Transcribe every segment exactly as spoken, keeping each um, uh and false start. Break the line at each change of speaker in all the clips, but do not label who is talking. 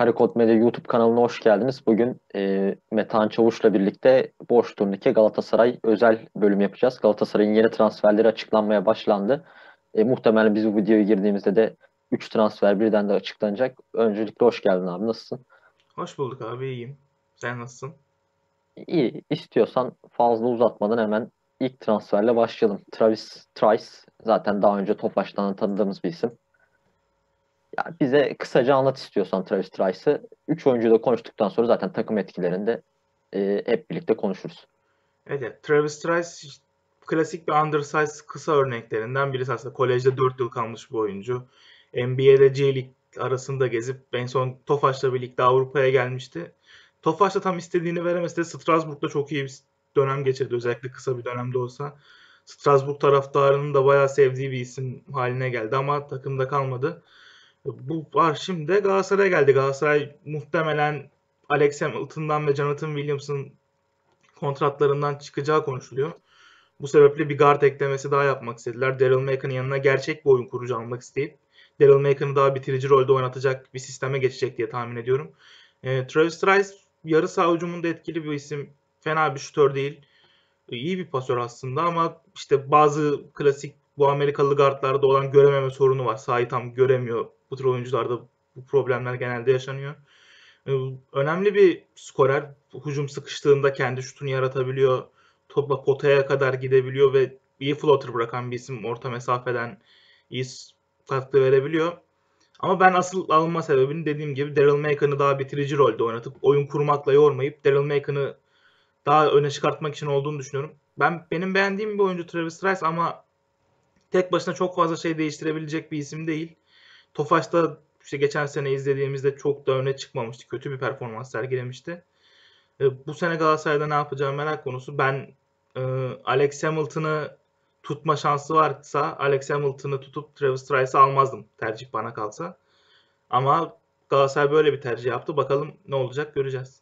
Karakod Medya YouTube kanalına hoş geldiniz. Bugün e, Metehan Çavuş'la birlikte Boş Turnike Galatasaray özel bölüm yapacağız. Galatasaray'ın yeni transferleri açıklanmaya başlandı. E, muhtemelen biz bu videoya girdiğimizde de üç transfer birden de açıklanacak. Öncelikle hoş geldin abi. Nasılsın?
Hoş bulduk abi, iyiyim. Sen nasılsın?
İyi. İstiyorsan fazla uzatmadan hemen ilk transferle başlayalım. Travis Trice zaten daha önce Tofaş'tan tanıdığımız bir isim. Ya bize kısaca anlat istiyorsan Travis Trice'ı. Üç oyuncuyu da konuştuktan sonra zaten takım etkilerinde e, hep birlikte konuşuruz.
Evet, evet. Travis Trice işte klasik bir undersize kısa örneklerinden birisi aslında. Kolejde dört yıl kalmış bir oyuncu. N B A'de G League arasında gezip en son Tofaş'la birlikte Avrupa'ya gelmişti. Tofaş'ta tam istediğini veremese de Strasbourg'da çok iyi bir dönem geçirdi. Özellikle kısa bir dönemde olsa. Strasbourg taraftarının da bayağı sevdiği bir isim haline geldi ama takımda kalmadı. Bu var şimdi de Galatasaray'a geldi. Galatasaray muhtemelen Alex Hamilton'dan ve Jonathan Williams'ın kontratlarından çıkacağı konuşuluyor. Bu sebeple bir guard eklemesi daha yapmak istediler. Daryl Macon'ın yanına gerçek bir oyun kurucu almak isteyip Daryl Macon'ı daha bitirici rolde oynatacak bir sisteme geçecek diye tahmin ediyorum. E, Travis Trice yarı saha hücumunda etkili bir isim. Fena bir şutör değil. E, iyi bir pasör aslında ama işte bazı klasik bu Amerikalı guardlarda olan görememe sorunu var. Sahayı tam göremiyor. Bu tür oyuncularda bu problemler genelde yaşanıyor. Ee, Önemli bir skorer. Hücum sıkıştığında kendi şutunu yaratabiliyor. Topla potaya kadar gidebiliyor ve iyi floater bırakan bir isim. Orta mesafeden iyi katkı verebiliyor. Ama ben asıl alınma sebebini dediğim gibi Daryl Macon'ı daha bitirici rolde oynatıp oyun kurmakla yormayıp Daryl Macon'ı daha öne çıkartmak için olduğunu düşünüyorum. Ben benim beğendiğim bir oyuncu Travis Rice ama tek başına çok fazla şey değiştirebilecek bir isim değil. Tofaş'ta işte geçen sene izlediğimizde çok da öne çıkmamıştı. Kötü bir performans sergilemişti. E, bu sene Galatasaray'da ne yapacağı merak konusu. Ben e, Alex Hamilton'ı tutma şansı varsa Alex Hamilton'ı tutup Travis Trice'ı almazdım tercih bana kalsa. Ama Galatasaray böyle bir tercih yaptı. Bakalım ne olacak göreceğiz.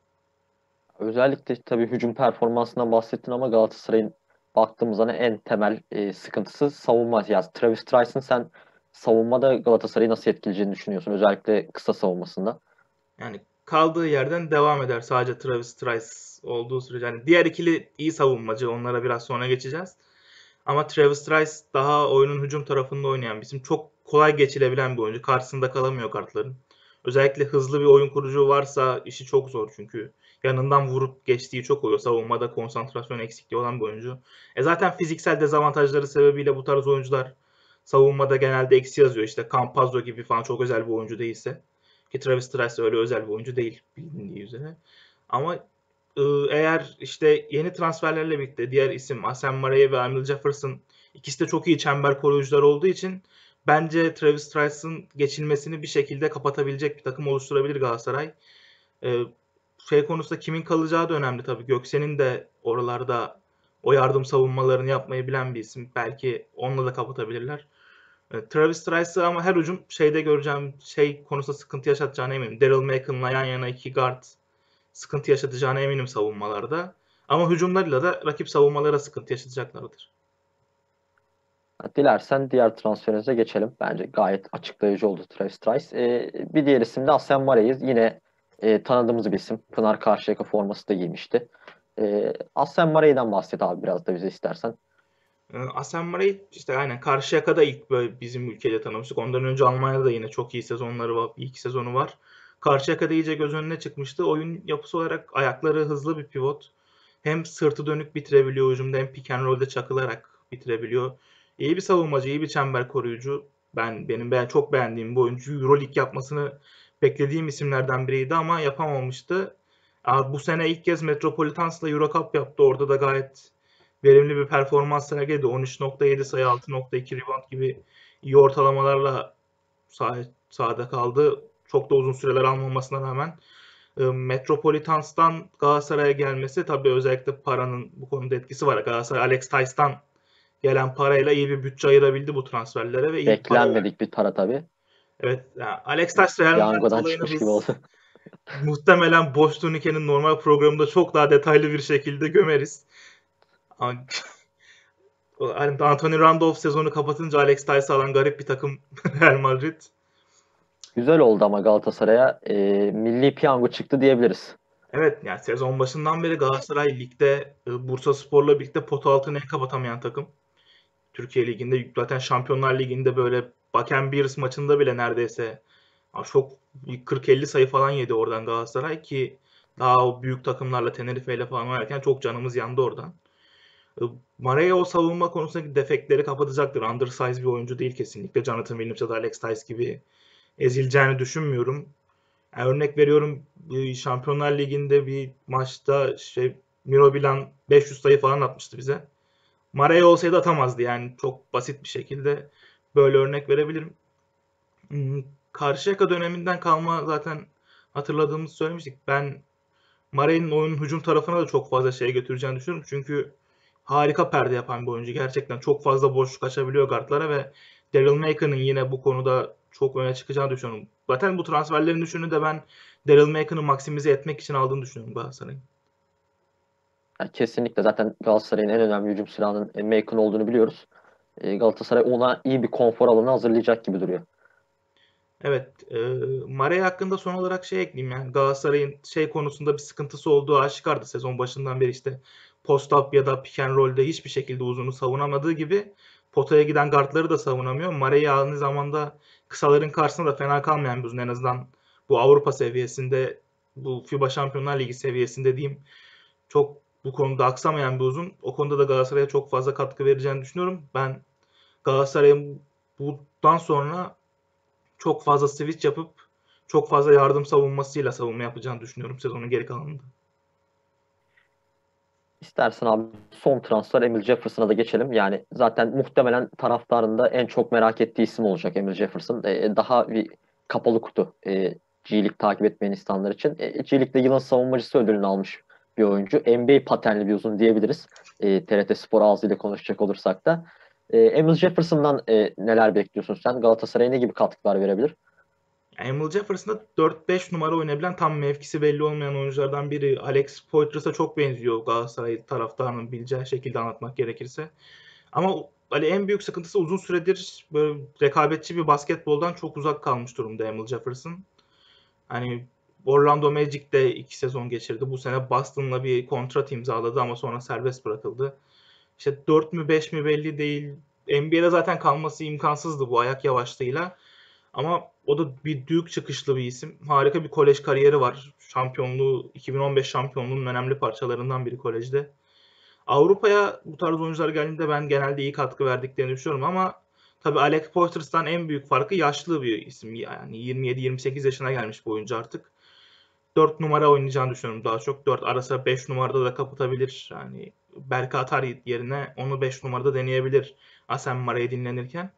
Özellikle tabii hücum performansından bahsettin ama Galatasaray'ın baktığımız zaman en temel e, sıkıntısı savunma. Yani Travis Trice'ın sen savunmada Galatasaray'ı nasıl etkileyeceğini düşünüyorsun? Özellikle kısa savunmasında.
Yani kaldığı yerden devam eder sadece Travis Trice olduğu sürece. Yani diğer ikili iyi savunmacı. Onlara biraz sonra geçeceğiz. Ama Travis Trice daha oyunun hücum tarafında oynayan bir isim. Çok kolay geçilebilen bir oyuncu. Karşısında kalamıyor kartların. Özellikle hızlı bir oyun kurucu varsa işi çok zor çünkü. Yanından vurup geçtiği çok oluyor. Savunmada konsantrasyon eksikliği olan bir oyuncu. E zaten fiziksel dezavantajları sebebiyle bu tarz oyuncular savunmada genelde eksi yazıyor. İşte Campazzo gibi falan çok özel bir oyuncu değilse. Ki Travis Trice öyle özel bir oyuncu değil bilindiği üzere. Ama ıı, eğer işte yeni transferlerle birlikte diğer isim Asem Maraye ve Emil Jefferson ikisi de çok iyi çember koruyucular olduğu için bence Travis Trice'ın geçilmesini bir şekilde kapatabilecek bir takım oluşturabilir Galatasaray. Ee, Şey konusunda kimin kalacağı da önemli tabii. Göksen'in de oralarda o yardım savunmalarını yapmayı bilen bir isim. Belki onunla da kapatabilirler. E, Travis Trice'ı ama her hücum şeyde göreceğim şey konusunda sıkıntı yaşatacağına eminim. Daryl Macon'la yan yana iki guard sıkıntı yaşatacağına eminim savunmalarda. Ama hücumlarıyla da rakip savunmalara sıkıntı yaşatacaklardır.
Dilersen diğer transferimize geçelim. Bence gayet açıklayıcı oldu Travis Trice. E, bir diğer isim de Aslen Mareyiz. Yine e, tanıdığımız bir isim. Pınar Karşıyaka forması da giymişti. E, Aslen Mareyi'den bahset abi biraz da bize istersen.
E, Asem Murray işte aynen Karşıyaka'da ilk böyle bizim ülkede tanımıştık. Ondan önce Almanya'da da yine çok iyi sezonları var. Bir iki sezonu var. Karşıyaka'da iyice göz önüne çıkmıştı. Oyun yapısı olarak ayakları hızlı bir pivot. Hem sırtı dönük bitirebiliyor hücumda hem pick and roll'de çakılarak bitirebiliyor. İyi bir savunmacı, iyi bir çember koruyucu. Ben benim beğen, çok beğendiğim bu oyuncu. Euroleague yapmasını beklediğim isimlerden biriydi ama yapamamıştı. Aa, bu sene ilk kez Metropolitans'la Eurocup yaptı. Orada da gayet verimli bir performans sergiledi. on üç nokta yedi sayı, altı nokta iki rebound gibi iyi ortalamalarla sah- sahada kaldı. Çok da uzun süreler almamasına rağmen e, Metropolitans'tan Galatasaray'a gelmesi tabii özellikle paranın bu konuda etkisi var. Galatasaray Alex Tyson gelen parayla iyi bir bütçe ayırabildi bu transferlere ve iyi bir para verdi.
Beklenmedik bir para tabii.
Evet, yani Alex Tyson Real Madrid
Piyangodan
olayını
çıkmış gibi oldu.
biz muhtemelen Boş Turnike'nin normal programında çok daha detaylı bir şekilde gömeriz. Ama hani Anthony Randolph sezonu kapatınca Alex Tyson alan garip bir takım Real Madrid.
Güzel oldu ama Galatasaray'a e, milli piyango çıktı diyebiliriz.
Evet, yani sezon başından beri Galatasaray ligde e, Bursaspor'la birlikte pota altını en kapatamayan takım. Türkiye Ligi'nde zaten Şampiyonlar Ligi'nde böyle Baken Bears maçında bile neredeyse ya çok kırk elli sayı falan yedi oradan Galatasaray ki daha o büyük takımlarla Tenerife ile falan oynarken çok canımız yandı oradan. E, Maria o savunma konusundaki defektleri kapatacaktır. Undersize bir oyuncu değil kesinlikle. Jonathan Williams ya da Alex Tice gibi ezileceğini düşünmüyorum. Yani örnek veriyorum, bir Şampiyonlar Ligi'nde bir maçta şey Mirobilan beş yüz sayı falan atmıştı bize. Maria olsaydı atamazdı yani çok basit bir şekilde böyle örnek verebilirim. Hmm, Karşıyaka döneminden kalma zaten hatırladığımızı söylemiştik. Ben Maria'nın oyunun hücum tarafına da çok fazla şey götüreceğini düşünüyorum. Çünkü harika perde yapan bir oyuncu. Gerçekten çok fazla boşluk açabiliyor guardlara ve Daryl Maker'ın yine bu konuda çok öne çıkacağını düşünüyorum. Zaten bu transferlerin düşünü de ben Daryl Maker'ı maksimize etmek için aldığını düşünüyorum Galatasaray'ın.
Yani kesinlikle zaten Galatasaray'ın en önemli hücum silahının e, Macon olduğunu biliyoruz. E, Galatasaray ona iyi bir konfor alanı hazırlayacak gibi duruyor.
Evet, e, Marea hakkında son olarak şey ekleyeyim yani Galatasaray'ın şey konusunda bir sıkıntısı olduğu aşikardı sezon başından beri işte post-up ya da pick and roll'de hiçbir şekilde uzunu savunamadığı gibi potaya giden guardları da savunamıyor. Marea aynı zamanda kısaların karşısında da fena kalmayan bir uzun en azından bu Avrupa seviyesinde bu FIBA Şampiyonlar Ligi seviyesinde diyeyim çok bu konuda aksamayan bir uzun. O konuda da Galatasaray'a çok fazla katkı vereceğini düşünüyorum. Ben Galatasaray'ın bundan sonra çok fazla switch yapıp çok fazla yardım savunmasıyla savunma yapacağını düşünüyorum sezonun geri kalanında.
İstersen abi son transfer Emil Jefferson'a da geçelim. Yani zaten muhtemelen taraftarın da en çok merak ettiği isim olacak Emil Jefferson. E, daha bir kapalı kutu e, G League takip etmeyen insanlar için. E, G League'de yılın savunmacısı ödülünü almış bir oyuncu. N B A patenli bir uzun diyebiliriz. E, T R T Spor ağzıyla konuşacak olursak da. E, Emil Jefferson'dan e, neler bekliyorsun sen? Galatasaray'a ne gibi katkılar verebilir?
Emil Jefferson da dört beş numara oynayabilen tam mevkisi belli olmayan oyunculardan biri. Alex Poitras'a çok benziyor Galatasaray taraftarının bileceği şekilde anlatmak gerekirse. Ama hani en büyük sıkıntısı uzun süredir böyle rekabetçi bir basketboldan çok uzak kalmış durumda Emil Jefferson. Hani Orlando Magic'te iki sezon geçirdi. Bu sene Boston'la bir kontrat imzaladı ama sonra serbest bırakıldı. İşte dört mü beş mi belli değil. N B A'de zaten kalması imkansızdı bu ayak yavaşlığıyla. Ama o da bir Duke çıkışlı bir isim. Harika bir kolej kariyeri var. Şampiyonluğu, iki bin on beş şampiyonluğunun önemli parçalarından biri kolejde. Avrupa'ya bu tarz oyuncular geldiğinde ben genelde iyi katkı verdiklerini düşünüyorum ama tabii Alec Poitres'tan en büyük farkı yaşlı bir isim. Yani yirmi yedi yirmi sekiz yaşına gelmiş bu oyuncu artık. Dört numara oynayacağını düşünüyorum daha çok. Dört arasa beş numarada da kapatabilir. Yani Berke Atar yerine onu beş numarada deneyebilir Asem Mara'yı dinlenirken.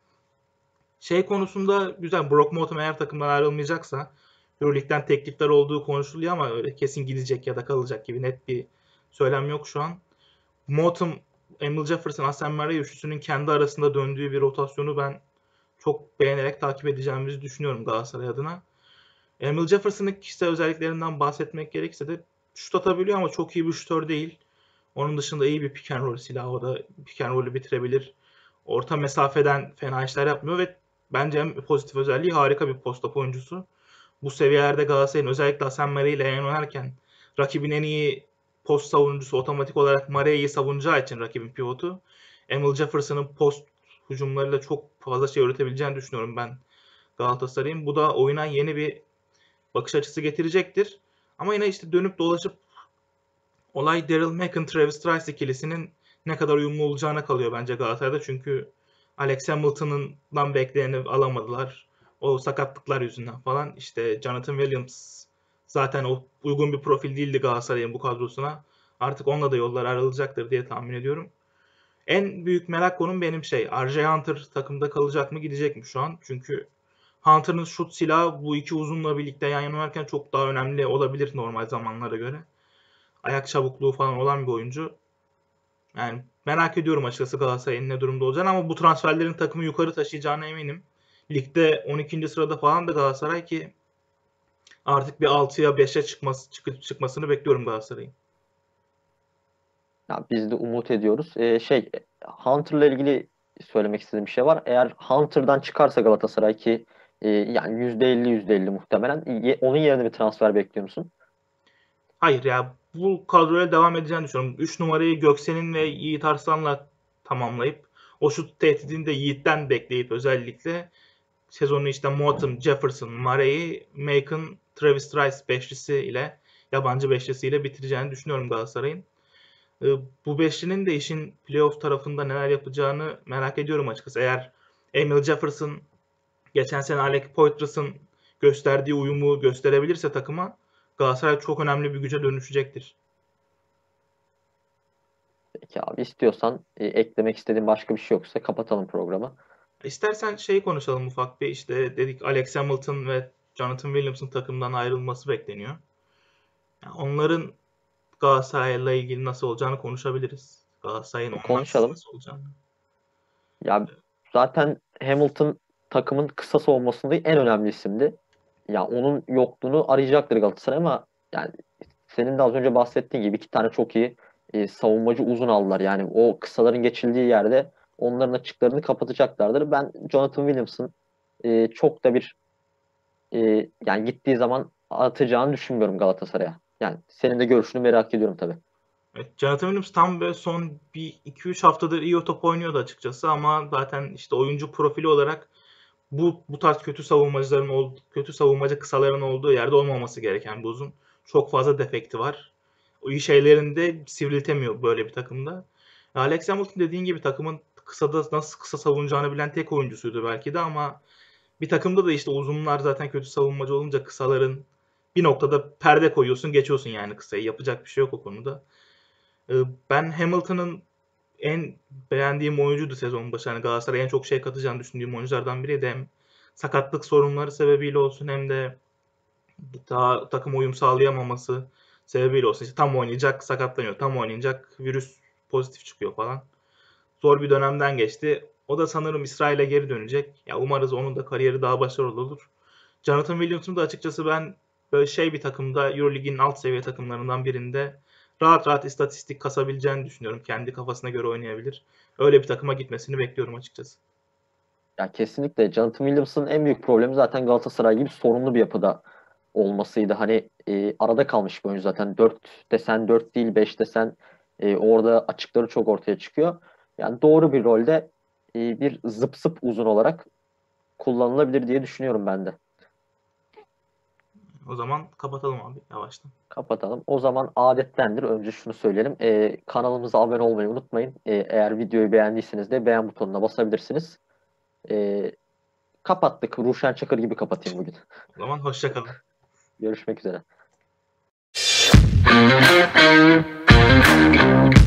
Şey konusunda güzel. Brock Motum eğer takımdan ayrılmayacaksa Euroleague'den teklifler olduğu konuşuluyor ama öyle kesin gidecek ya da kalacak gibi net bir söylem yok şu an. Motum, Emil Jefferson, Asem Murray üçlüsünün kendi arasında döndüğü bir rotasyonu ben çok beğenerek takip edeceğimizi düşünüyorum Galatasaray adına. Emil Jefferson'ın kişisel özelliklerinden bahsetmek gerekirse de şut atabiliyor ama çok iyi bir şutör değil. Onun dışında iyi bir pick and roll silahı. O da pick and roll'ü bitirebilir. Orta mesafeden fena işler yapmıyor ve bence en pozitif özelliği harika bir post-up oyuncusu. Bu seviyelerde Galatasaray'ın özellikle Hasan Mare ile yan oynarken rakibin en iyi post savunucusu otomatik olarak Mare'yi savunacağı için rakibin pivotu Emil Jefferson'ın post hücumlarıyla çok fazla şey üretebileceğini düşünüyorum ben Galatasaray'ın. Bu da oyuna yeni bir bakış açısı getirecektir. Ama yine işte dönüp dolaşıp olay Daryl Macon, Travis Trice ikilisinin ne kadar uyumlu olacağına kalıyor bence Galatasaray'da. Çünkü Alex Hamilton'dan bekleyeni alamadılar. O sakatlıklar yüzünden falan. İşte Jonathan Williams zaten o uygun bir profil değildi Galatasaray'ın bu kadrosuna. Artık onunla da yollar ayrılacaktır diye tahmin ediyorum. En büyük merak konum benim şey. R J Hunter takımda kalacak mı gidecek mi şu an? Çünkü Hunter'ın şut silahı bu iki uzunla birlikte yan yana oynarken çok daha önemli olabilir normal zamanlara göre. Ayak çabukluğu falan olan bir oyuncu. Yani merak ediyorum açıkçası Galatasaray'ın ne durumda olacağını ama bu transferlerin takımı yukarı taşıyacağına eminim. Ligde on ikinci sırada falan da Galatasaray ki artık bir altıya beşe çıkması, çıkıp çıkmasını bekliyorum Galatasaray'ın.
Ya biz de umut ediyoruz. Ee, şey Hunter'la ilgili söylemek istediğim bir şey var. Eğer Hunter'dan çıkarsa Galatasaray ki e, yani yüzde elli yüzde elli muhtemelen. Ye- Onun yerine bir transfer bekliyor musun?
Hayır ya, bu kadroya devam edeceğini düşünüyorum. üç numarayı Göksen'in ve Yiğit Arslan'la tamamlayıp o şut tehdidini de Yiğit'ten bekleyip özellikle sezonu işte Motum, Jefferson, Murray, Macon, Travis Trice beşlisi ile yabancı beşlisi ile bitireceğini düşünüyorum Galatasaray'ın. Ee, Bu beşlinin de işin playoff tarafında neler yapacağını merak ediyorum açıkçası. Eğer Emil Jefferson geçen sene Alec Poitras'ın gösterdiği uyumu gösterebilirse takıma, Galatasaray çok önemli bir güce dönüşecektir.
Peki abi, istiyorsan e, eklemek istediğin başka bir şey yoksa kapatalım programı.
İstersen şey konuşalım ufak bir, işte dedik Alex Hamilton ve Jonathan Williams'ın takımdan ayrılması bekleniyor. Yani onların Galatasaray'la ilgili nasıl olacağını konuşabiliriz. Galatasaray'ın
E,
olmaz
konuşalım.
nasıl olacağını.
Ya zaten Hamilton takımın kısa savunmasında en önemli isimdi. Ya onun yokluğunu arayacaktır Galatasaray ama yani senin de az önce bahsettiğin gibi iki tane çok iyi e, savunmacı uzun aldılar. Yani o kısaların geçildiği yerde onların açıklarını kapatacaklardır. Ben Jonathan Williams'ın e, çok da bir e, yani gittiği zaman atacağını düşünmüyorum Galatasaray'a. Yani senin de görüşünü merak ediyorum tabii.
Evet, Jonathan Williams tam böyle son bir iki üç haftadır iyi top oynuyordu açıkçası, ama zaten işte oyuncu profili olarak bu bu tarz kötü savunmacıların olduğu, kötü savunmacı kısaların olduğu yerde olmaması gereken bir uzun. Çok fazla defekti var. O iyi şeylerini de sivriltemiyor böyle bir takımda. Alex Hamilton dediğin gibi takımın kısada nasıl kısa savunacağını bilen tek oyuncusuydu belki de, ama bir takımda da işte uzunlar zaten kötü savunmacı olunca kısaların bir noktada perde koyuyorsun, geçiyorsun yani kısayı. Yapacak bir şey yok o konuda. Ee, Ben Hamilton'ın en beğendiğim oyuncuydu sezon başı. Yani Galatasaray'a en çok şey katacağını düşündüğüm oyunculardan biriydi. Hem sakatlık sorunları sebebiyle olsun, hem de daha takım uyum sağlayamaması sebebiyle olsun. İşte tam oynayacak sakatlanıyor. Tam oynayacak virüs pozitif çıkıyor falan. Zor bir dönemden geçti. O da sanırım İsrail'e geri dönecek. Ya umarız onun da kariyeri daha başarılı olur. Jonathan Williams'ın da açıkçası ben böyle şey bir takımda, Euroleague'in alt seviye takımlarından birinde rahat rahat istatistik kasabileceğini düşünüyorum. Kendi kafasına göre oynayabilir. Öyle bir takıma gitmesini bekliyorum açıkçası.
Ya kesinlikle Jonathan Williams'ın en büyük problemi zaten Galatasaray gibi sorunlu bir yapıda olmasıydı. Hani e, arada kalmış bir oyuncu zaten. Dört desen dört değil, beş desen e, orada açıkları çok ortaya çıkıyor. Yani doğru bir rolde e, bir zıp zıp uzun olarak kullanılabilir diye düşünüyorum ben de.
O zaman kapatalım abi yavaştan.
Kapatalım. O zaman adettendir. Önce şunu söyleyelim. E, kanalımıza abone olmayı unutmayın. E, eğer videoyu beğendiyseniz de beğen butonuna basabilirsiniz. E, Kapattık. Ruşen Çakır gibi kapatayım bugün.
O zaman hoşça kalın.
Görüşmek üzere.